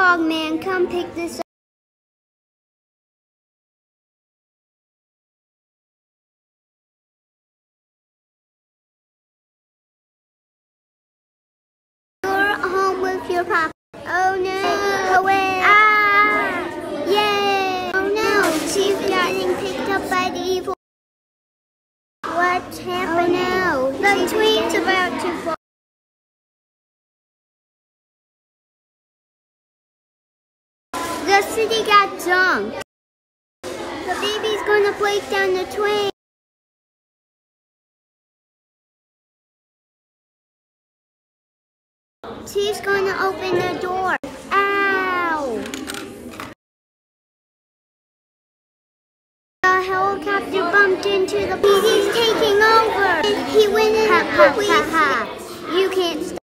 dog man, come pick this up. You're home with your papa. Oh no, away. Ah, yay. Oh no, she's getting picked up by the evil. What's happening? Oh no, the train's about to fall. The city got dunked. The baby's gonna break down the train. She's gonna open the door. Ow! The helicopter bumped into the police. He's taking over. He went in the police. You can't stop.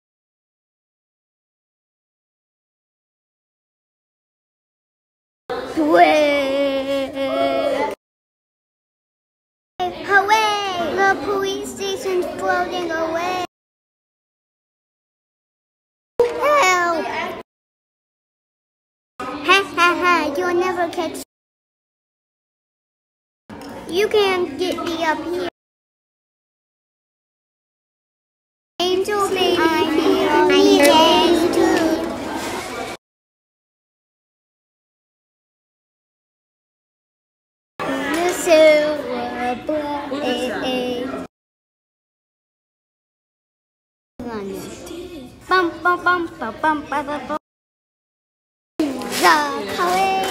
Hooray! The police station's floating away. Help! Ha ha ha! You'll never catch. You can't get me up here. Angel baby, I'm here too. The silver bullet. Bum bum bum bum bum bum bum. The highway.